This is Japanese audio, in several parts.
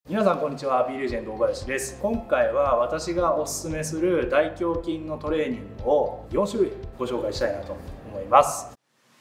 皆さんこんにちは、Bレジェンド大林です。今回は私がおすすめする大胸筋のトレーニングを4種類ご紹介したいなと思います。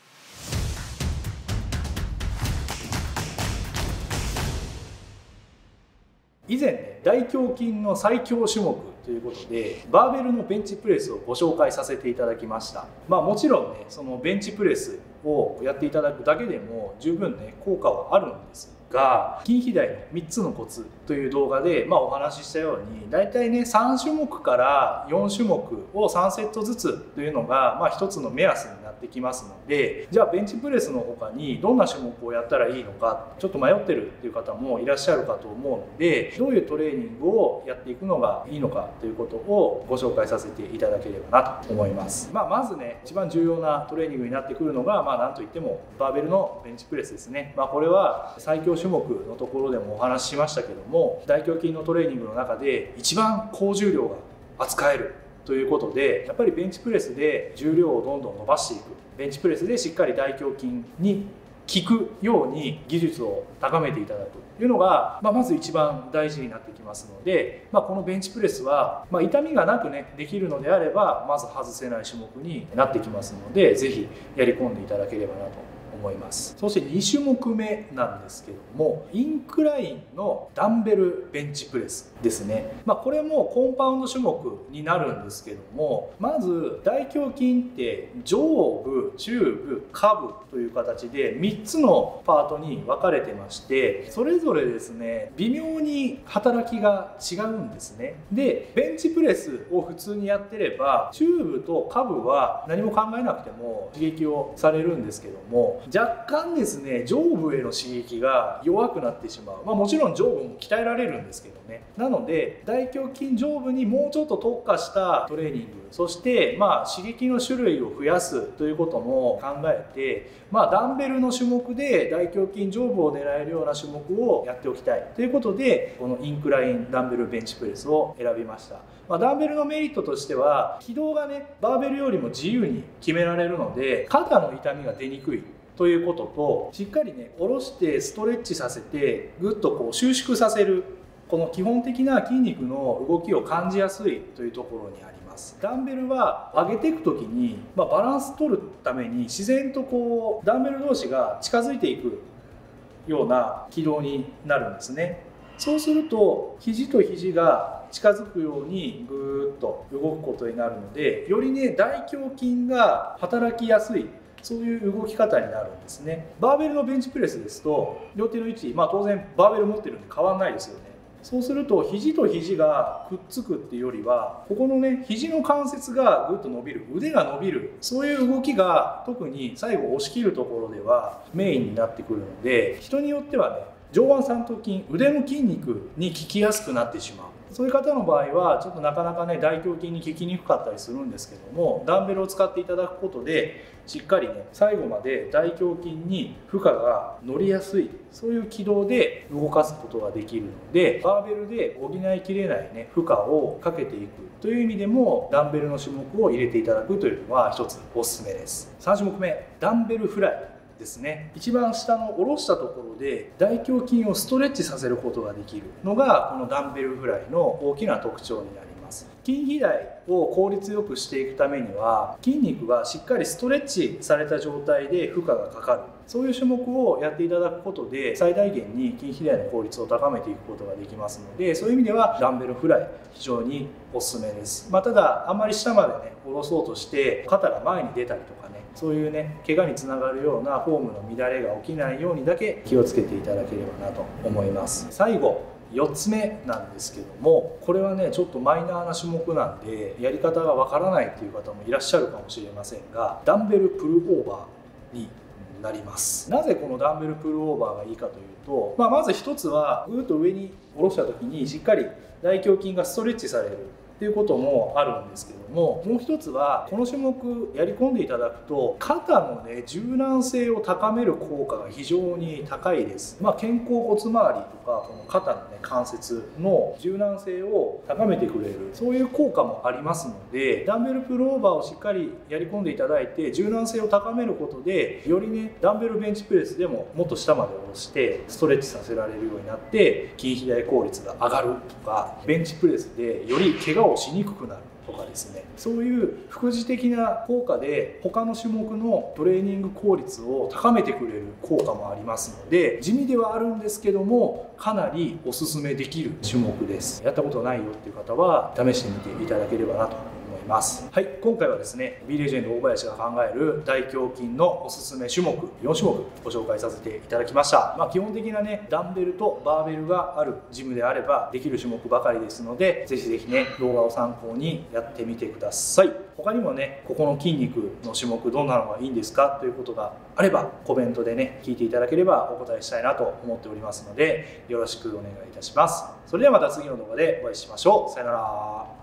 以前ね、大胸筋の最強種目ということでバーベルのベンチプレスをご紹介させていただきました。もちろんね、そのベンチプレスをやっていただくだけでも十分ね効果はあるんですが、筋肥大の3つのコツという動画で、お話ししたようにだいたいね3種目から4種目を3セットずつというのが1つの目安になってきますので、じゃあベンチプレスの他にどんな種目をやったらいいのかちょっと迷ってるっていう方もいらっしゃるかと思うので、どういうトレーニングをやっていくのがいいのかということをご紹介させていただければなと思います。まずね、一番重要なトレーニングになってくるのがなんといってもバーベルのベンチプレスですね。これは最強種目のところでもお話ししましたけども、大胸筋のトレーニングの中で一番高重量が扱えるということで、やっぱりベンチプレスで重量をどんどん伸ばしていく、ベンチプレスでしっかり大胸筋に効くように技術を高めていただくというのが、まず一番大事になってきますので、このベンチプレスは、痛みがなくねできるのであればまず外せない種目になってきますので、是非やり込んでいただければなと思います。そして2種目目なんですけども、インクラインのダンベルベンチプレスですね。これもコンパウンド種目になるんですけども、まず大胸筋って上部、中部、下部という形で3つのパートに分かれてまして、それぞれですね微妙に働きが違うんですね。でベンチプレスを普通にやってれば中部と下部は何も考えなくても刺激をされるんですけども、若干ですね上部への刺激が弱くなってしまう。もちろん上部も鍛えられるんですけどね。なので大胸筋上部にもうちょっと特化したトレーニング、そして刺激の種類を増やすということも考えて、ダンベルの種目で大胸筋上部を狙えるような種目をやっておきたいということで、このインクラインダンベルベンチプレスを選びました。ダンベルのメリットとしては軌道がねバーベルよりも自由に決められるので肩の痛みが出にくいということと、しっかりね下ろしてストレッチさせてぐっと収縮させる、この基本的な筋肉の動きを感じやすいというところにあります。ダンベルは上げていく時に、バランス取るために自然とダンベル同士が近づいていくような軌道になるんですね。そうすると肘と肘が近づくようにぐーっと動くことになるので、よりね大胸筋が働きやすい、そういう動き方になるんですね。バーベルのベンチプレスですと両手の位置、当然バーベル持ってるんで変わんないですよね。そうすると肘と肘がくっつくっていうよりは、ここのね肘の関節がぐっと伸びる、腕が伸びる、そういう動きが特に最後押し切るところではメインになってくるので、人によってはね上腕三頭筋、腕の筋肉に効きやすくなってしまう。そういう方の場合はちょっとなかなかね大胸筋に効きにくかったりするんですけども、ダンベルを使っていただくことでしっかりね最後まで大胸筋に負荷が乗りやすい、そういう軌道で動かすことができるので、バーベルで補いきれないね負荷をかけていくという意味でもダンベルの種目を入れていただくというのは一つおすすめです。3種目目、ダンベルフライですね。一番下の下ろしたところで大胸筋をストレッチさせることができるのがこのダンベルフライの大きな特徴になります。筋肥大を効率よくしていくためには筋肉がしっかりストレッチされた状態で負荷がかかる、そういう種目をやっていただくことで最大限に筋肥大の効率を高めていくことができますので、そういう意味ではダンベルフライ非常におすすめです。ただあんまり下までね下ろそうとして肩が前に出たりとかね、そういうね怪我につながるようなフォームの乱れが起きないようにだけ気をつけていただければなと思います。最後4つ目なんですけども、これはねちょっとマイナーな種目なんでやり方がわからないという方もいらっしゃるかもしれませんが、ダンベルプルオーバーになります。なぜこのダンベルプルオーバーがいいかというと、まず一つはぐーっと上に下ろした時にしっかり大胸筋がストレッチされるっていうこともあるんですけども、もう一つはこの種目やり込んでいただくと肩のね柔軟性を高める効果が非常に高いです。肩甲骨周りとかこの肩のね関節の柔軟性を高めてくれる、そういう効果もありますので、ダンベルプルオーバーをしっかりやり込んでいただいて柔軟性を高めることで、よりねダンベルベンチプレスでももっと下まで下ろしてストレッチさせられるようになって筋肥大効率が上がるとか、ベンチプレスでより怪我をしにくくなるとかですね、そういう副次的な効果で他の種目のトレーニング効率を高めてくれる効果もありますので、地味ではあるんですけどもかなりおすすめできる種目です。やったことないよっていう方は試してみていただければなと思います。はい、今回はですね B レジェンド大林が考える大胸筋のおすすめ種目4種目ご紹介させていただきました。基本的なねダンベルとバーベルがあるジムであればできる種目ばかりですので、ぜひぜひね動画を参考にやってみてください。他にもねここの筋肉の種目どんなのがいいんですかということがあればコメントでね聞いていただければお答えしたいなと思っておりますので、よろしくお願いいたします。それではまた次の動画でお会いしましょう。さよなら。